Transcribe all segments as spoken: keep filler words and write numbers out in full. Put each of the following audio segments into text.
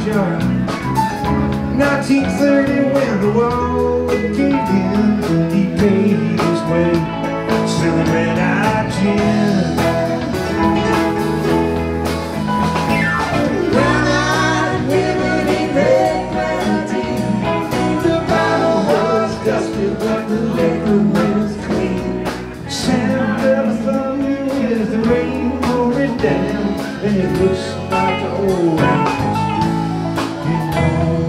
jar. nineteen thirty, when the wall caved in, he paid his way, selling red-eyed gin. Brown-eyed women in red grenadine. The bottle was dusty, but the liquor was clean. Sound of a thunder with the rain pouring down, and it looks like the old house, you know.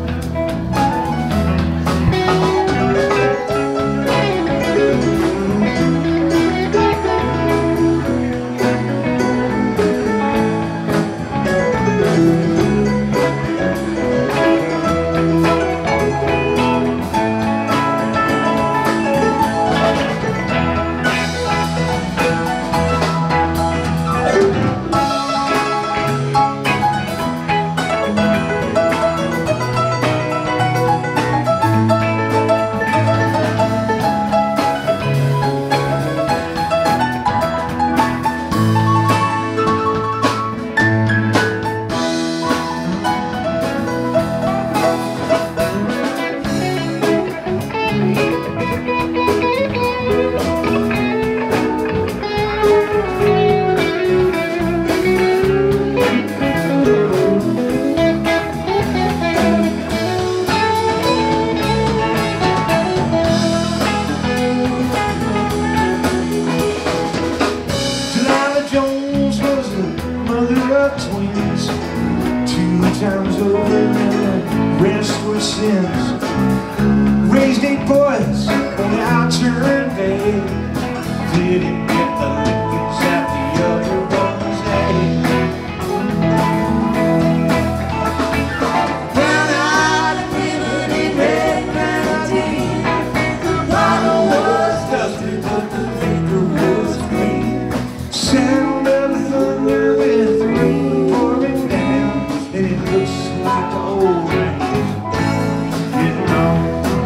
Twins, two times over, and the rest were sins. Raised eight boys on the outer bay. Didn't get the lickings that the other ones had. Brown-eyed women in red grenadine. The bottle was dusty, but the liquor was clean. Sound of the thunder with the rain pouring down, and it looks like the old rain, you know.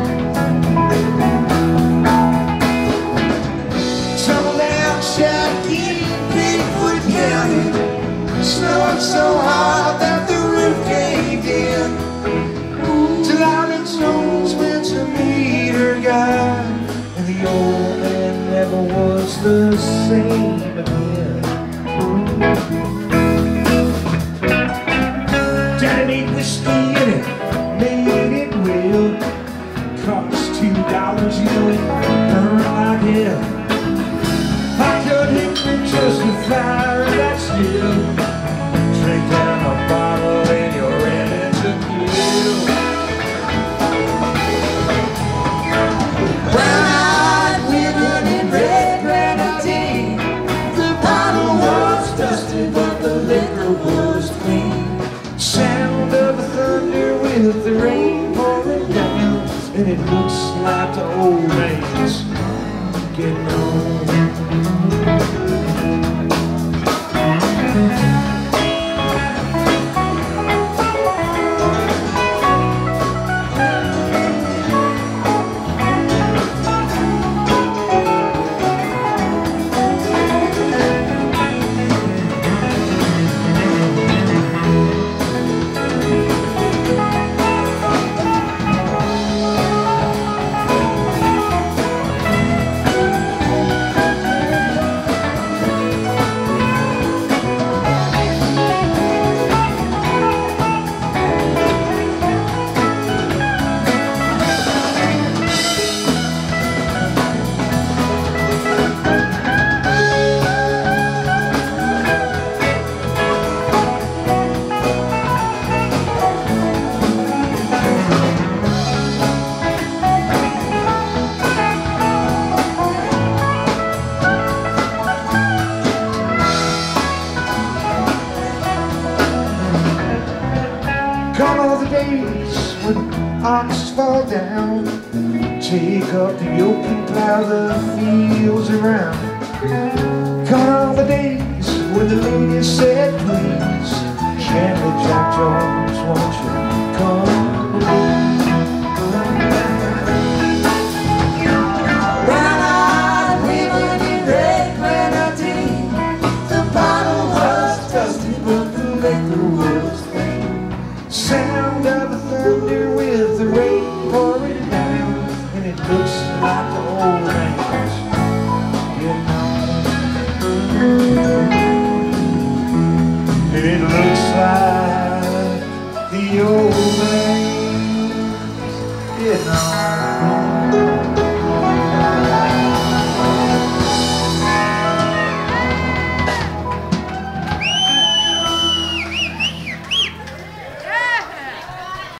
Tumble down Shaky, Bigfoot County, snowing so hard that the roof caved in. Delilah Jones went to meet her guy, and the old man never was the same again. Daddy made whiskey in it, made it real. Cost two dollars, you know it burned like hell. I cut hickory just to fire that still. Drink down a bottle and you're ready to kill. Brown-eyed women in red grenadine. The bottle was dusty, but the liquor was clean. Sound of the thunder with the rain pouring down, and it looks like the old man's getting on. Gone all the days when oxes fall down, take up the yoke and plow the fields around. Gone all the days when the ladies said please, Chandler Jack Jones, won't you come with me? Brown-eyed women in red grenadine. The bottle was dusty, but the liquor was clean. It looks like the old